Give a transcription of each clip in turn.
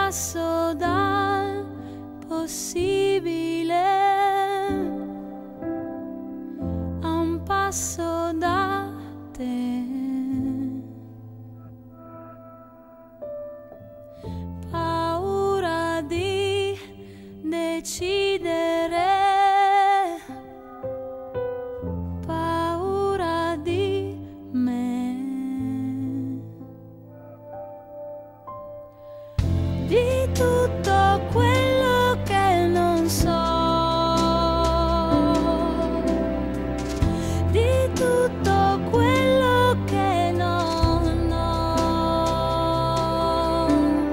passo dal possibile a un passo da te. Paura di decidere, paura di me, di tutto quello che non so, di tutto quello che non ho.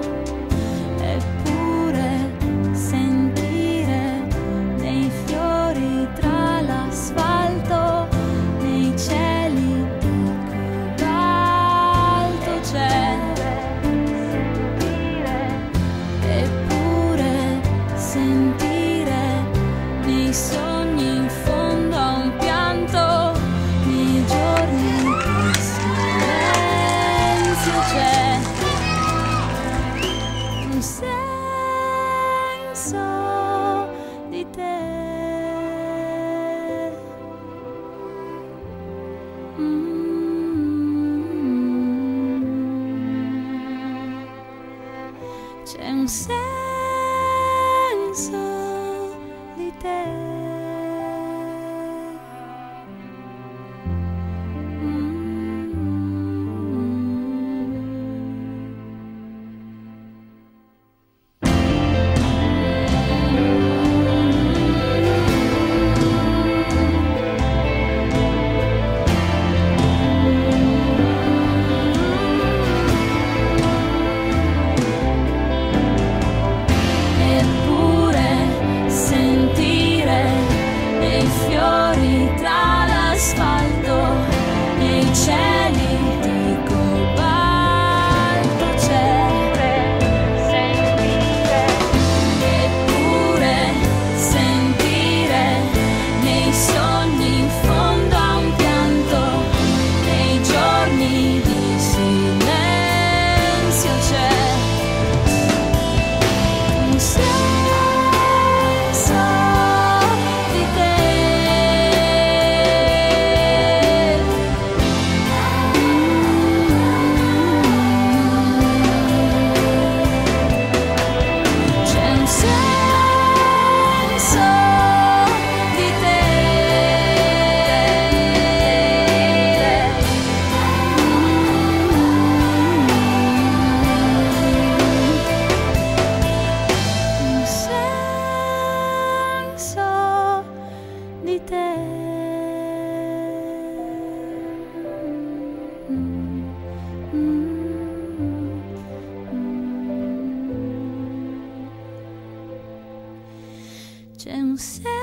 Eppure sentire nei fiori tra l'asfalto, nei cieli di cobalto c'è. Eppure sentire nei sogni in fondo a un pianto, nei giorni di silenzio c'è un senso di te. C'è un senso di te. Eppure sentire nei fiori tra l'asfalto, nei cieli di cobalto c'è. Eppure sentire nei sogni in fondo a un pianto, nei giorni di silenzio c'è un senso di te. C'è un senso di te. Un senso di te. C'è un senso